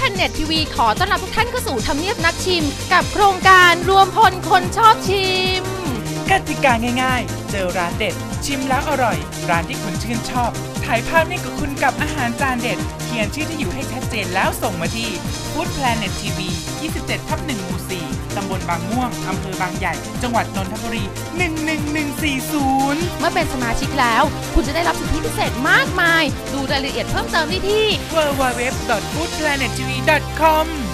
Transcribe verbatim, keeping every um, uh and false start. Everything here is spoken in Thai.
Planet ที วี ขอต้อนรับทุกท่านเข้าสู่ทำเนียบนักชิมกับโครงการรวมพลคนชอบชิมกติกาง่ายๆเจอร้านเด็ดชิมแล้วอร่อยร้านที่คุณชื่นชอบถ่ายภาพนิ่งกับคุณกับอาหารจานเด็ดเขียนชื่อที่อยู่ให้ชัดเจนแล้วส่งมาที่ Food Planet ที วี ยี่สิบเจ็ดทับหนึ่ง หมู่ สี่ ตำบลบางม่วงอำเภอบางใหญ่จังหวัดนนทบุรีหนึ่งหนึ่งหนึ่งสี่ศูนย์เมื่อเป็นสมาชิกแล้วคุณจะได้รับสิทธิพิเศษมากมายดูรายละเอียดเพิ่มเติมได้ที่ดับเบิลยู ดับเบิลยู ดับเบิลยู ดอท ฟู้ดแพลเน็ตที วี ดอท คอม